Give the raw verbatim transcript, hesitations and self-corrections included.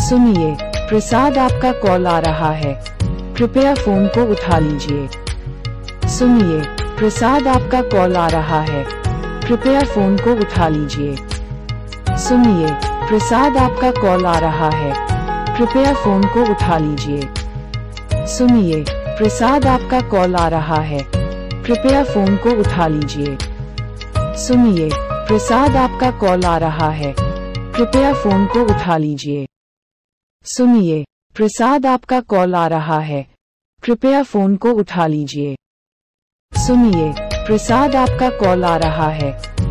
सुनिए, प्रसाद आपका कॉल आ रहा है, कृपया फोन को उठा लीजिए। सुनिए, प्रसाद आपका कॉल आ रहा है, कृपया फोन को उठा लीजिए। सुनिए, प्रसाद आपका कॉल आ रहा है, कृपया फोन को उठा लीजिए। सुनिए, प्रसाद आपका कॉल आ रहा है, कृपया फोन को उठा लीजिए। सुनिए, प्रसाद आपका कॉल आ रहा है, कृपया फोन को उठा लीजिए। सुनिए, प्रसाद आपका कॉल आ रहा है, कृपया फोन को उठा लीजिए। सुनिए, प्रसाद आपका कॉल आ रहा है,